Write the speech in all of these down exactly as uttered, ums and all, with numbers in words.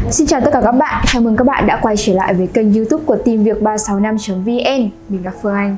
Xin chào tất cả các bạn, chào mừng các bạn đã quay trở lại với kênh YouTube của Tìm Việc ba sáu năm chấm vn. Mình là Phương Anh.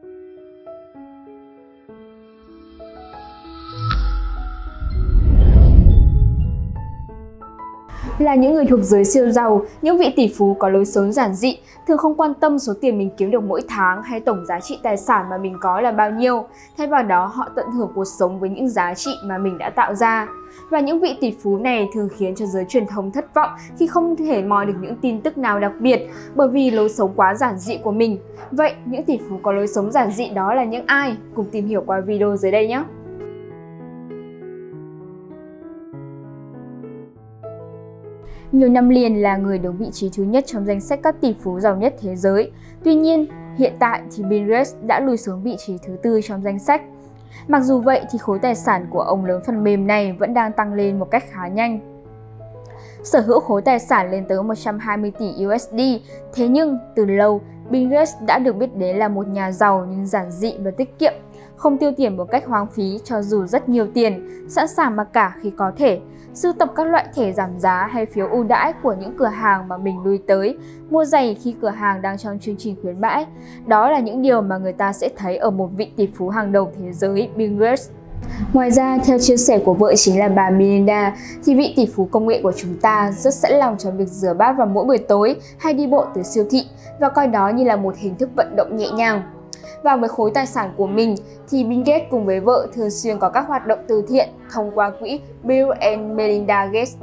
Là những người thuộc giới siêu giàu, những vị tỷ phú có lối sống giản dị, thường không quan tâm số tiền mình kiếm được mỗi tháng hay tổng giá trị tài sản mà mình có là bao nhiêu. Thay vào đó, họ tận hưởng cuộc sống với những giá trị mà mình đã tạo ra. Và những vị tỷ phú này thường khiến cho giới truyền thông thất vọng khi không thể moi được những tin tức nào đặc biệt bởi vì lối sống quá giản dị của mình. Vậy, những tỷ phú có lối sống giản dị đó là những ai? Cùng tìm hiểu qua video dưới đây nhé! Nhiều năm liền là người đứng vị trí thứ nhất trong danh sách các tỷ phú giàu nhất thế giới. Tuy nhiên, hiện tại thì Bill Gates đã lùi xuống vị trí thứ tư trong danh sách. Mặc dù vậy thì khối tài sản của ông lớn phần mềm này vẫn đang tăng lên một cách khá nhanh. Sở hữu khối tài sản lên tới một trăm hai mươi tỷ đô la, thế nhưng từ lâu, Bill Gates đã được biết đến là một nhà giàu nhưng giản dị và tiết kiệm, không tiêu tiền một cách hoang phí cho dù rất nhiều tiền, sẵn sàng mặc cả khi có thể, sưu tập các loại thẻ giảm giá hay phiếu ưu đãi của những cửa hàng mà mình lui tới, mua giày khi cửa hàng đang trong chương trình khuyến mãi. Đó là những điều mà người ta sẽ thấy ở một vị tỷ phú hàng đầu thế giới, Bill Gates. Ngoài ra, theo chia sẻ của vợ chính là bà Melinda, thì vị tỷ phú công nghệ của chúng ta rất sẵn lòng cho việc rửa bát vào mỗi buổi tối hay đi bộ tới siêu thị và coi đó như là một hình thức vận động nhẹ nhàng. Và với khối tài sản của mình thì Bill Gates cùng với vợ thường xuyên có các hoạt động từ thiện thông qua quỹ Bill and Melinda Gates.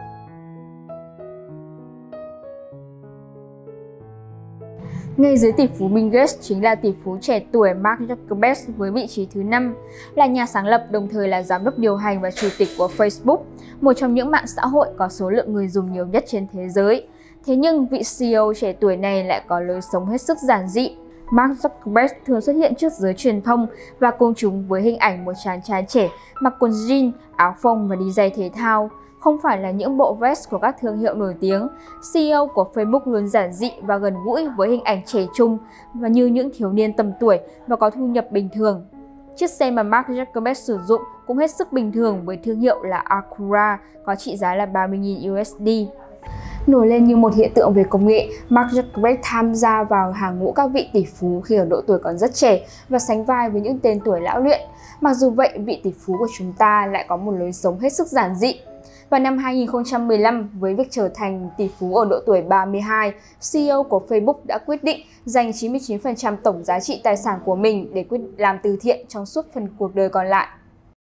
Ngay dưới tỷ phú Bill Gates chính là tỷ phú trẻ tuổi Mark Zuckerberg với vị trí thứ năm, là nhà sáng lập đồng thời là giám đốc điều hành và chủ tịch của Facebook, một trong những mạng xã hội có số lượng người dùng nhiều nhất trên thế giới. Thế nhưng vị xê e ô trẻ tuổi này lại có lối sống hết sức giản dị. Mark Zuckerberg thường xuất hiện trước giới truyền thông và công chúng với hình ảnh một chàng trai trẻ mặc quần jean, áo phông và đi giày thể thao, không phải là những bộ vest của các thương hiệu nổi tiếng. xê e ô của Facebook luôn giản dị và gần gũi với hình ảnh trẻ trung và như những thiếu niên tầm tuổi và có thu nhập bình thường. Chiếc xe mà Mark Zuckerberg sử dụng cũng hết sức bình thường với thương hiệu là Acura, có trị giá là ba mươi nghìn đô la. Nổi lên như một hiện tượng về công nghệ, Mark Zuckerberg tham gia vào hàng ngũ các vị tỷ phú khi ở độ tuổi còn rất trẻ và sánh vai với những tên tuổi lão luyện. Mặc dù vậy, vị tỷ phú của chúng ta lại có một lối sống hết sức giản dị. Vào năm hai nghìn không trăm mười lăm, với việc trở thành tỷ phú ở độ tuổi ba mươi hai, xê e ô của Facebook đã quyết định dành chín mươi chín phần trăm tổng giá trị tài sản của mình để quyết làm từ thiện trong suốt phần cuộc đời còn lại.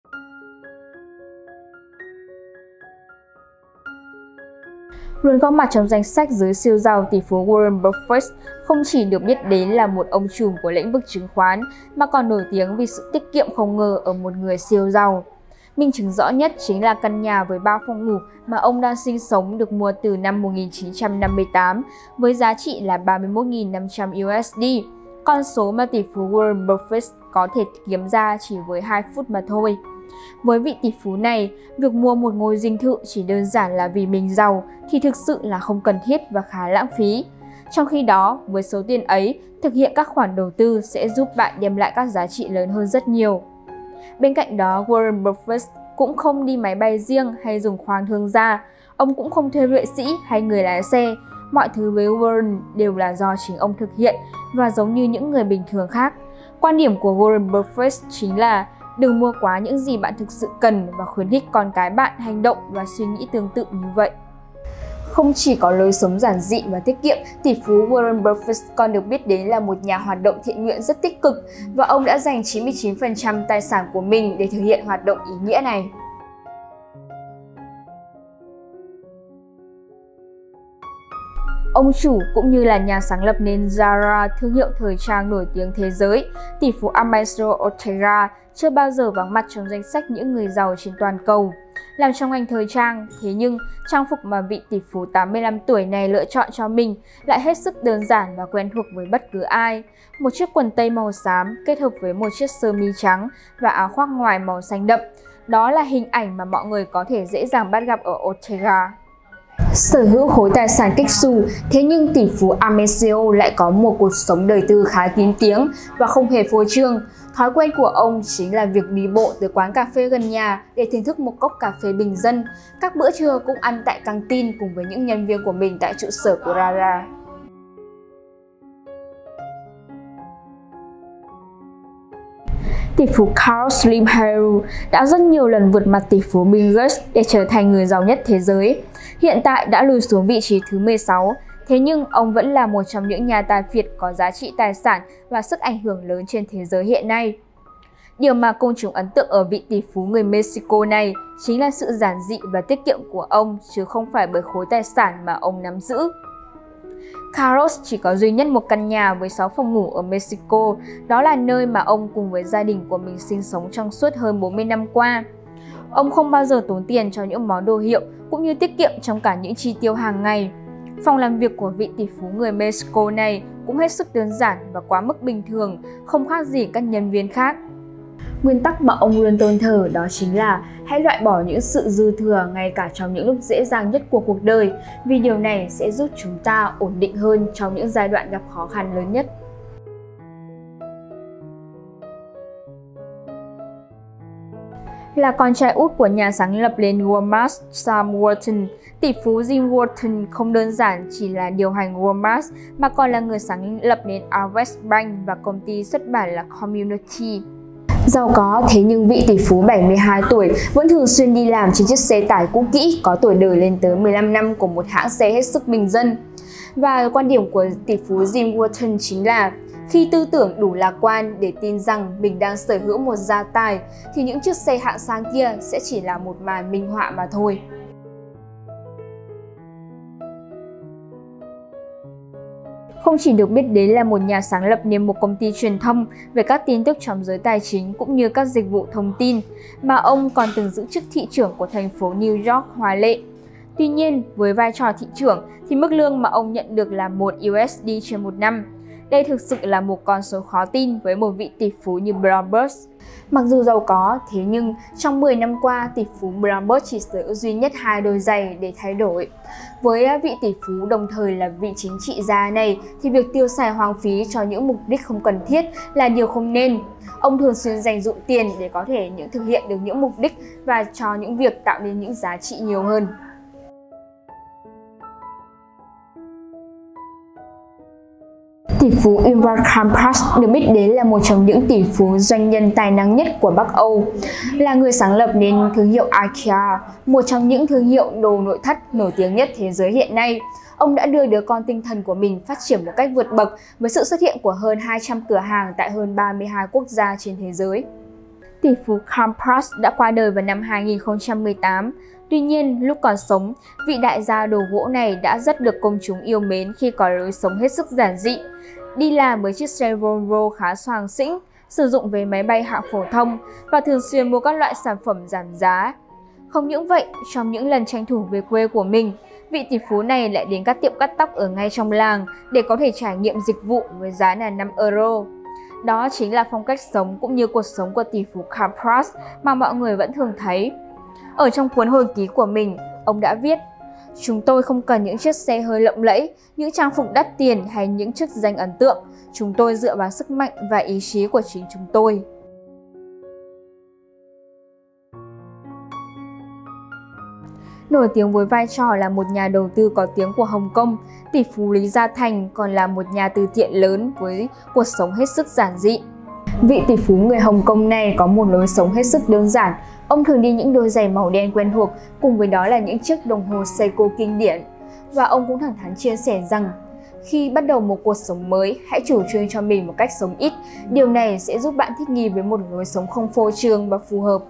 Luôn góp mặt trong danh sách giới siêu giàu, tỷ phú Warren Buffett không chỉ được biết đến là một ông trùm của lĩnh vực chứng khoán mà còn nổi tiếng vì sự tiết kiệm không ngờ ở một người siêu giàu. Minh chứng rõ nhất chính là căn nhà với ba phòng ngủ mà ông đang sinh sống được mua từ năm một nghìn chín trăm năm mươi tám với giá trị là ba mươi mốt nghìn năm trăm đô la, con số mà tỷ phú Warren Buffett có thể kiếm ra chỉ với hai phút mà thôi. Với vị tỷ phú này, việc mua một ngôi dinh thự chỉ đơn giản là vì mình giàu thì thực sự là không cần thiết và khá lãng phí. Trong khi đó, với số tiền ấy, thực hiện các khoản đầu tư sẽ giúp bạn đem lại các giá trị lớn hơn rất nhiều. Bên cạnh đó, Warren Buffett cũng không đi máy bay riêng hay dùng khoang thương gia. Ông cũng không thuê vệ sĩ hay người lái xe. Mọi thứ với Warren đều là do chính ông thực hiện và giống như những người bình thường khác. Quan điểm của Warren Buffett chính là đừng mua quá những gì bạn thực sự cần và khuyến khích con cái bạn hành động và suy nghĩ tương tự như vậy. Không chỉ có lối sống giản dị và tiết kiệm, tỷ phú Warren Buffett còn được biết đến là một nhà hoạt động thiện nguyện rất tích cực và ông đã dành chín mươi chín phần trăm tài sản của mình để thực hiện hoạt động ý nghĩa này. Ông chủ cũng như là nhà sáng lập nên Zara, thương hiệu thời trang nổi tiếng thế giới, tỷ phú Amancio Ortega chưa bao giờ vắng mặt trong danh sách những người giàu trên toàn cầu. Làm trong ngành thời trang, thế nhưng trang phục mà vị tỷ phú tám mươi lăm tuổi này lựa chọn cho mình lại hết sức đơn giản và quen thuộc với bất cứ ai. Một chiếc quần tây màu xám kết hợp với một chiếc sơ mi trắng và áo khoác ngoài màu xanh đậm. Đó là hình ảnh mà mọi người có thể dễ dàng bắt gặp ở Ortega. Sở hữu khối tài sản kích xù, thế nhưng tỷ phú Amecio lại có một cuộc sống đời tư khá kín tiếng và không hề phô trương. Thói quen của ông chính là việc đi bộ tới quán cà phê gần nhà để thưởng thức một cốc cà phê bình dân. Các bữa trưa cũng ăn tại căng tin cùng với những nhân viên của mình tại trụ sở của Rara. Tỷ phú Carl Slim Hayek đã rất nhiều lần vượt mặt tỷ phú Bill Gates để trở thành người giàu nhất thế giới. Hiện tại đã lùi xuống vị trí thứ mười sáu, thế nhưng ông vẫn là một trong những nhà tài phiệt có giá trị tài sản và sức ảnh hưởng lớn trên thế giới hiện nay. Điều mà công chúng ấn tượng ở vị tỷ phú người Mexico này chính là sự giản dị và tiết kiệm của ông, chứ không phải bởi khối tài sản mà ông nắm giữ. Carlos chỉ có duy nhất một căn nhà với sáu phòng ngủ ở Mexico, đó là nơi mà ông cùng với gia đình của mình sinh sống trong suốt hơn bốn mươi năm qua. Ông không bao giờ tốn tiền cho những món đồ hiệu, cũng như tiết kiệm trong cả những chi tiêu hàng ngày. Phòng làm việc của vị tỷ phú người Mexico này cũng hết sức đơn giản và quá mức bình thường, không khác gì các nhân viên khác. Nguyên tắc mà ông luôn tôn thờ đó chính là hãy loại bỏ những sự dư thừa ngay cả trong những lúc dễ dàng nhất của cuộc đời, vì điều này sẽ giúp chúng ta ổn định hơn trong những giai đoạn gặp khó khăn lớn nhất. Là con trai út của nhà sáng lập nên Walmart Sam Walton, tỷ phú Jim Walton không đơn giản chỉ là điều hành Walmart mà còn là người sáng lập nên Harvest Bank và công ty xuất bản là Community. Giàu có, thế nhưng vị tỷ phú bảy mươi hai tuổi vẫn thường xuyên đi làm trên chiếc xe tải cũ kỹ có tuổi đời lên tới mười lăm năm của một hãng xe hết sức bình dân. Và quan điểm của tỷ phú Jim Walton chính là khi tư tưởng đủ lạc quan để tin rằng mình đang sở hữu một gia tài thì những chiếc xe hạng sang kia sẽ chỉ là một màn minh họa mà thôi. Không chỉ được biết đến là một nhà sáng lập nên một công ty truyền thông về các tin tức trong giới tài chính cũng như các dịch vụ thông tin, mà ông còn từng giữ chức thị trưởng của thành phố New York hoa lệ. Tuy nhiên, với vai trò thị trưởng thì mức lương mà ông nhận được là một đô la trên một năm. Đây thực sự là một con số khó tin với một vị tỷ phú như Bloomberg. Mặc dù giàu có, thế nhưng trong mười năm qua, tỷ phú Bloomberg chỉ sở hữu duy nhất hai đôi giày để thay đổi. Với vị tỷ phú đồng thời là vị chính trị gia này thì việc tiêu xài hoang phí cho những mục đích không cần thiết là điều không nên. Ông thường xuyên dành dụm tiền để có thể những thực hiện được những mục đích và cho những việc tạo nên những giá trị nhiều hơn. Tỷ phú Ivan Campas được biết đến là một trong những tỷ phú doanh nhân tài năng nhất của Bắc Âu, là người sáng lập nên thương hiệu IKEA, một trong những thương hiệu đồ nội thất nổi tiếng nhất thế giới hiện nay. Ông đã đưa đứa con tinh thần của mình phát triển một cách vượt bậc với sự xuất hiện của hơn hai trăm cửa hàng tại hơn ba mươi hai quốc gia trên thế giới. Tỷ phú Campas đã qua đời vào năm hai nghìn không trăm mười tám. Tuy nhiên, lúc còn sống, vị đại gia đồ gỗ này đã rất được công chúng yêu mến khi có lối sống hết sức giản dị. Đi làm với chiếc xe Volvo khá xoàng xĩnh, sử dụng vé máy bay hạng phổ thông và thường xuyên mua các loại sản phẩm giảm giá. Không những vậy, trong những lần tranh thủ về quê của mình, vị tỷ phú này lại đến các tiệm cắt tóc ở ngay trong làng để có thể trải nghiệm dịch vụ với giá là năm euro. Đó chính là phong cách sống cũng như cuộc sống của tỷ phú Campas mà mọi người vẫn thường thấy. Ở trong cuốn hồi ký của mình, ông đã viết: "Chúng tôi không cần những chiếc xe hơi lộng lẫy, những trang phục đắt tiền hay những chức danh ấn tượng. Chúng tôi dựa vào sức mạnh và ý chí của chính chúng tôi." Nổi tiếng với vai trò là một nhà đầu tư có tiếng của Hồng Kông, tỷ phú Lý Gia Thành còn là một nhà từ thiện lớn với cuộc sống hết sức giản dị. Vị tỷ phú người Hồng Kông này có một lối sống hết sức đơn giản. Ông thường đi những đôi giày màu đen quen thuộc, cùng với đó là những chiếc đồng hồ Seiko kinh điển. Và ông cũng thẳng thắn chia sẻ rằng, khi bắt đầu một cuộc sống mới, hãy chủ trương cho mình một cách sống ít. Điều này sẽ giúp bạn thích nghi với một lối sống không phô trương và phù hợp.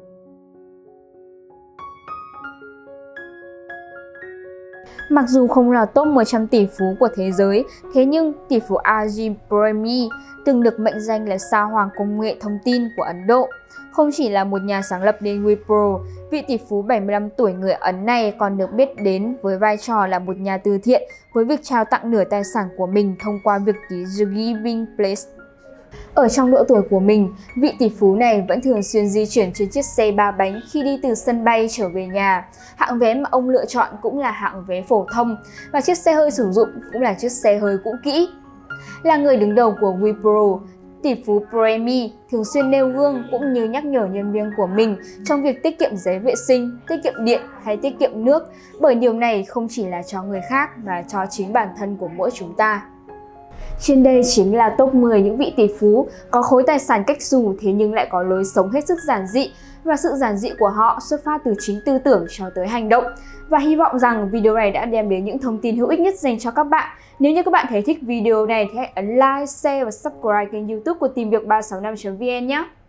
Mặc dù không là top một trăm tỷ phú của thế giới, thế nhưng tỷ phú Ajit Premi từng được mệnh danh là sao hoàng công nghệ thông tin của Ấn Độ. Không chỉ là một nhà sáng lập nên Wipro, vị tỷ phú bảy mươi lăm tuổi người Ấn này còn được biết đến với vai trò là một nhà từ thiện với việc trao tặng nửa tài sản của mình thông qua việc ký The Giving Pledge. Ở trong độ tuổi của mình, vị tỷ phú này vẫn thường xuyên di chuyển trên chiếc xe ba bánh khi đi từ sân bay trở về nhà. Hạng vé mà ông lựa chọn cũng là hạng vé phổ thông và chiếc xe hơi sử dụng cũng là chiếc xe hơi cũ kỹ. Là người đứng đầu của Wipro, tỷ phú Premi thường xuyên nêu gương cũng như nhắc nhở nhân viên của mình trong việc tiết kiệm giấy vệ sinh, tiết kiệm điện hay tiết kiệm nước, bởi điều này không chỉ là cho người khác mà cho chính bản thân của mỗi chúng ta. Trên đây chính là top mười những vị tỷ phú có khối tài sản cách xù thế nhưng lại có lối sống hết sức giản dị, và sự giản dị của họ xuất phát từ chính tư tưởng cho tới hành động. Và hy vọng rằng video này đã đem đến những thông tin hữu ích nhất dành cho các bạn. Nếu như các bạn thấy thích video này thì hãy ấn like, share và subscribe kênh YouTube của tìm việc ba sáu năm chấm vn nhé.